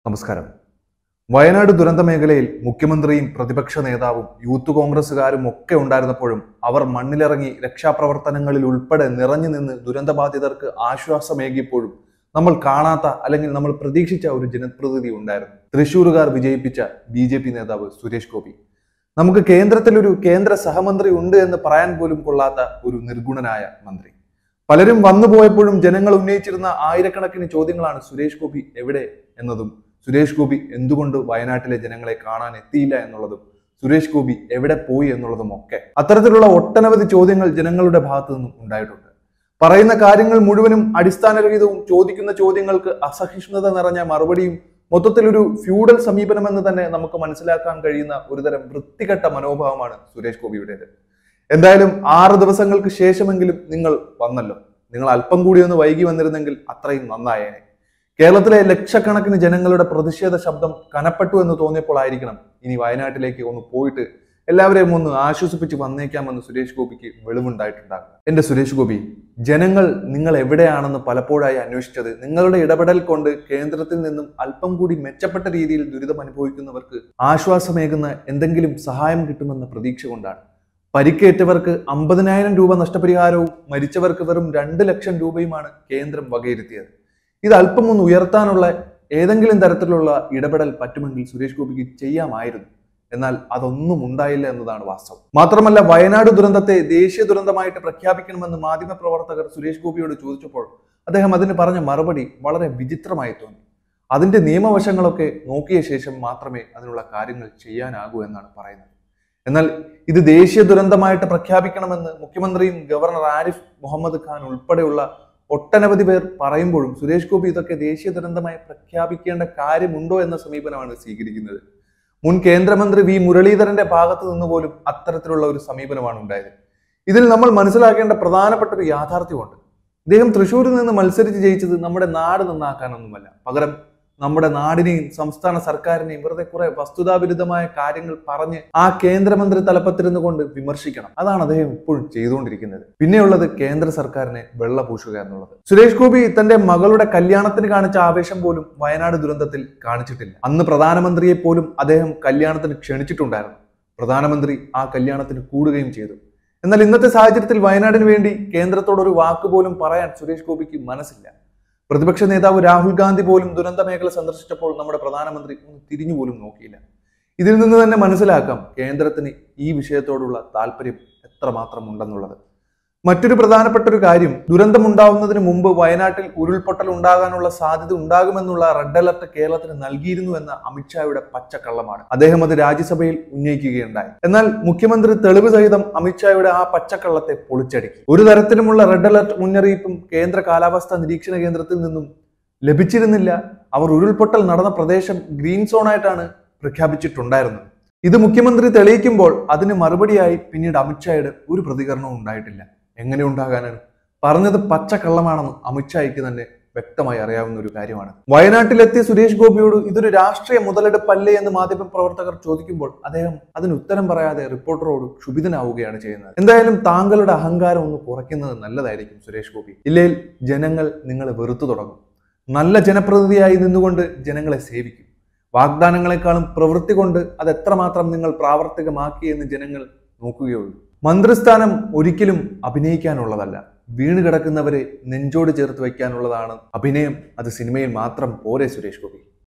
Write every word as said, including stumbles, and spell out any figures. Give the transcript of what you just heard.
നമസ്കാരം. വയനാട് ദുരന്ത മേഖലയിൽ മുഖ്യമന്ത്രിയും പ്രതിപക്ഷ നേതാവും യൂത്ത് കോൺഗ്രസുകാരും ഒക്കെ ഉണ്ടായിരുന്നപ്പോഴും അവർ മണ്ണിലിറങ്ങി രക്ഷാപ്രവർത്തനങ്ങളിൽ ഉൾപ്പെടെ നിറഞ്ഞു നിന്ന് ദുരന്തബാധിതർക്ക് ആശ്വാസമേകിയപ്പോഴും നമ്മൾ കാണാത്ത അല്ലെങ്കിൽ നമ്മൾ പ്രതീക്ഷിച്ച ഒരു ജനപ്രതിനിധി ഉണ്ടായിരുന്നു. തൃശ്ശൂരുകാർ വിജയിപ്പിച്ച ബി ജെ പി നേതാവ് സുരേഷ് ഗോപി. നമുക്ക് കേന്ദ്രത്തിൽ ഒരു കേന്ദ്ര സഹമന്ത്രി ഉണ്ട് എന്ന് പറയാൻ പോലും കൊള്ളാത്ത ഒരു നിർഗുണനായ മന്ത്രി. പലരും വന്നുപോയപ്പോഴും ജനങ്ങൾ ഉന്നയിച്ചിരുന്ന ആയിരക്കണക്കിന് ചോദ്യങ്ങളാണ് സുരേഷ് ഗോപി എവിടെ എന്നതും, സുരേഷ് ഗോപി എന്തുകൊണ്ട് വയനാട്ടിലെ ജനങ്ങളെ കാണാൻ എത്തിയില്ല എന്നുള്ളതും, സുരേഷ് ഗോപി എവിടെ പോയി എന്നുള്ളതും ഒക്കെ. അത്തരത്തിലുള്ള ഒട്ടനവധി ചോദ്യങ്ങൾ ജനങ്ങളുടെ ഭാഗത്തു നിന്നും ഉണ്ടായിട്ടുണ്ട്. പറയുന്ന കാര്യങ്ങൾ മുഴുവനും അടിസ്ഥാനരഹിതവും ചോദിക്കുന്ന ചോദ്യങ്ങൾക്ക് അസഹിഷ്ണുത നിറഞ്ഞ മറുപടിയും മൊത്തത്തിലൊരു ഫ്യൂഡൽ സമീപനമെന്ന് തന്നെ നമുക്ക് മനസ്സിലാക്കാൻ കഴിയുന്ന ഒരുതരം വൃത്തികെട്ട മനോഭാവമാണ് സുരേഷ് ഗോപിയുടേത്. എന്തായാലും ആറ് ദിവസങ്ങൾക്ക് ശേഷമെങ്കിലും നിങ്ങൾ വന്നല്ലോ. നിങ്ങൾ അല്പം കൂടി ഒന്ന് വൈകി വന്നിരുന്നെങ്കിൽ അത്രയും നന്നായേനെ. കേരളത്തിലെ ലക്ഷക്കണക്കിന് ജനങ്ങളുടെ പ്രതിഷേധ ശബ്ദം കനപ്പെട്ടു എന്ന് തോന്നിയപ്പോൾ ആയിരിക്കണം ഇനി വയനാട്ടിലേക്ക് ഒന്ന് പോയിട്ട് എല്ലാവരെയും ഒന്ന് ആശ്വസിപ്പിച്ച് വന്നേക്കാമെന്ന് സുരേഷ് ഗോപിക്ക് വെളിവുണ്ടായിട്ടുണ്ടാകും. എന്റെ സുരേഷ് ഗോപി, ജനങ്ങൾ നിങ്ങൾ എവിടെയാണെന്ന് പലപ്പോഴായി അന്വേഷിച്ചത് നിങ്ങളുടെ ഇടപെടൽ കൊണ്ട് കേന്ദ്രത്തിൽ നിന്നും അല്പം കൂടി മെച്ചപ്പെട്ട രീതിയിൽ ദുരിതം അനുഭവിക്കുന്നവർക്ക് ആശ്വാസമേകുന്ന എന്തെങ്കിലും സഹായം കിട്ടുമെന്ന പ്രതീക്ഷ കൊണ്ടാണ്. പരിക്കേറ്റവർക്ക് അമ്പതിനായിരം രൂപ നഷ്ടപരിഹാരവും മരിച്ചവർക്ക് വെറും രണ്ട് ലക്ഷം രൂപയുമാണ് കേന്ദ്രം വകയിരുത്തിയത്. ഇത് അല്പം ഒന്ന് ഉയർത്താനുള്ള ഏതെങ്കിലും തരത്തിലുള്ള ഇടപെടൽ പറ്റുമെങ്കിൽ സുരേഷ് ഗോപിക്ക് ചെയ്യാമായിരുന്നു. എന്നാൽ അതൊന്നും ഉണ്ടായില്ല എന്നതാണ് വാസ്തവം. മാത്രമല്ല, വയനാട് ദുരന്തത്തെ ദേശീയ ദുരന്തമായിട്ട് പ്രഖ്യാപിക്കണമെന്ന് മാധ്യമ പ്രവർത്തകർ സുരേഷ് ഗോപിയോട് ചോദിച്ചപ്പോൾ അദ്ദേഹം അതിന് പറഞ്ഞ മറുപടി വളരെ വിചിത്രമായി തോന്നി. അതിന്റെ നിയമവശങ്ങളൊക്കെ നോക്കിയ ശേഷം മാത്രമേ അതിനുള്ള കാര്യങ്ങൾ ചെയ്യാനാകൂ എന്നാണ് പറയുന്നത്. എന്നാൽ ഇത് ദേശീയ ദുരന്തമായിട്ട് പ്രഖ്യാപിക്കണമെന്ന് മുഖ്യമന്ത്രിയും ഗവർണർ ആരിഫ് മുഹമ്മദ് ഖാൻ ഉൾപ്പെടെയുള്ള ഒട്ടനവധി പേർ പറയുമ്പോഴും സുരേഷ് ഗോപി ഇതൊക്കെ ദേശീയ ദുരന്തമായി പ്രഖ്യാപിക്കേണ്ട കാര്യമുണ്ടോ എന്ന സമീപനമാണ് സ്വീകരിക്കുന്നത്. മുൻ കേന്ദ്രമന്ത്രി വി മുരളീധരന്റെ ഭാഗത്ത് നിന്ന് പോലും അത്തരത്തിലുള്ള ഒരു സമീപനമാണ് ഉണ്ടായത്. ഇതിൽ നമ്മൾ മനസ്സിലാക്കേണ്ട പ്രധാനപ്പെട്ട ഒരു യാഥാർത്ഥ്യമുണ്ട്. ഇദ്ദേഹം തൃശ്ശൂരിൽ നിന്ന് മത്സരിച്ച് ജയിച്ചത് നമ്മുടെ നാട് നന്നാക്കാനൊന്നുമല്ല, പകരം നമ്മുടെ നാടിനെയും സംസ്ഥാന സർക്കാരിനെയും വെറുതെ കുറെ വസ്തുതാവിരുദ്ധമായ കാര്യങ്ങൾ പറഞ്ഞ് ആ കേന്ദ്രമന്ത്രി തലപ്പത്തിരുന്ന് കൊണ്ട് വിമർശിക്കണം. അതാണ് അദ്ദേഹം ഇപ്പോഴും ചെയ്തുകൊണ്ടിരിക്കുന്നത്. പിന്നെയുള്ളത് കേന്ദ്ര സർക്കാരിനെ വെള്ളപൂശുക എന്നുള്ളത്. സുരേഷ് ഗോപി തന്റെ മകളുടെ കല്യാണത്തിന് കാണിച്ച ആവേശം പോലും വയനാട് ദുരന്തത്തിൽ കാണിച്ചിട്ടില്ല. അന്ന് പ്രധാനമന്ത്രിയെ പോലും അദ്ദേഹം കല്യാണത്തിന് ക്ഷണിച്ചിട്ടുണ്ടായിരുന്നു. പ്രധാനമന്ത്രി ആ കല്യാണത്തിന് കൂടുകയും ചെയ്തു. എന്നാൽ ഇന്നത്തെ സാഹചര്യത്തിൽ വയനാടിന് വേണ്ടി കേന്ദ്രത്തോടൊരു വാക്ക് പോലും പറയാൻ സുരേഷ് ഗോപിക്ക് മനസ്സില്ല. പ്രതിപക്ഷ നേതാവ് രാഹുൽ ഗാന്ധി പോലും ദുരന്ത മേഖല സന്ദർശിച്ചപ്പോൾ നമ്മുടെ പ്രധാനമന്ത്രി ഒന്ന് തിരിഞ്ഞു പോലും നോക്കിയില്ല. ഇതിൽ നിന്ന് തന്നെ മനസ്സിലാക്കാം കേന്ദ്രത്തിന് ഈ വിഷയത്തോടുള്ള താല്പര്യം എത്രമാത്രം ഉണ്ടെന്നുള്ളത്. മറ്റൊരു പ്രധാനപ്പെട്ട ഒരു കാര്യം, ദുരന്തമുണ്ടാവുന്നതിന് മുമ്പ് വയനാട്ടിൽ ഉരുൾപൊട്ടൽ ഉണ്ടാകാനുള്ള സാധ്യത ഉണ്ടാകുമെന്നുള്ള റെഡ് അലർട്ട് കേരളത്തിന് നൽകിയിരുന്നു എന്ന അമിത്ഷായുടെ പച്ചക്കള്ളമാണ്. അദ്ദേഹം അത് രാജ്യസഭയിൽ ഉന്നയിക്കുകയുണ്ടായി. എന്നാൽ മുഖ്യമന്ത്രി തെളിവ് സഹിതം അമിത്ഷായുടെ ആ പച്ചക്കള്ളത്തെ പൊളിച്ചടുക്കി. ഒരു തരത്തിലുമുള്ള റെഡ് അലർട്ട് മുന്നറിയിപ്പും കേന്ദ്ര കാലാവസ്ഥാ നിരീക്ഷണ കേന്ദ്രത്തിൽ നിന്നും ലഭിച്ചിരുന്നില്ല. അവർ ഉരുൾപൊട്ടൽ നടന്ന പ്രദേശം ഗ്രീൻ സോണായിട്ടാണ് പ്രഖ്യാപിച്ചിട്ടുണ്ടായിരുന്നത്. ഇത് മുഖ്യമന്ത്രി തെളിയിക്കുമ്പോൾ അതിന് മറുപടിയായി പിന്നീട് അമിത്ഷായുടെ ഒരു പ്രതികരണവും ഉണ്ടായിട്ടില്ല. എങ്ങനെ ഉണ്ടാകാനാണ്? പറഞ്ഞത് പച്ചക്കള്ളമാണെന്ന് അമിത്ഷായ്ക്ക് തന്നെ വ്യക്തമായി അറിയാവുന്ന ഒരു കാര്യമാണ്. വയനാട്ടിലെത്തിയ സുരേഷ് ഗോപിയോട് ഇതൊരു രാഷ്ട്രീയ മുതലെടുപ്പല്ലേ എന്ന് മാധ്യമ പ്രവർത്തകർ ചോദിക്കുമ്പോൾ അദ്ദേഹം അതിന് ഉത്തരം പറയാതെ റിപ്പോർട്ടറോട് ക്ഷുഭിതനാവുകയാണ് ചെയ്യുന്നത്. എന്തായാലും താങ്കളുടെ അഹങ്കാരം ഒന്ന് കുറയ്ക്കുന്നത് നല്ലതായിരിക്കും സുരേഷ് ഗോപി. ഇല്ലെങ്കിൽ ജനങ്ങൾ നിങ്ങളെ വെറുത്തു തുടങ്ങും. നല്ല ജനപ്രതിനിധിയായി നിന്നുകൊണ്ട് ജനങ്ങളെ സേവിക്കും. വാഗ്ദാനങ്ങളെക്കാളും പ്രവൃത്തി കൊണ്ട് അത് എത്രമാത്രം നിങ്ങൾ പ്രാവർത്തികമാക്കി എന്ന് ജനങ്ങൾ നോക്കുകയുള്ളൂ. മന്ത്രിസ്ഥാനം ഒരിക്കലും അഭിനയിക്കാനുള്ളതല്ല, വീണ് കിടക്കുന്നവരെ നെഞ്ചോട് ചേർത്ത് വയ്ക്കാനുള്ളതാണ് അഭിനയം. അത് സിനിമയിൽ മാത്രം പോരെ സുരേഷ് ഗോപി.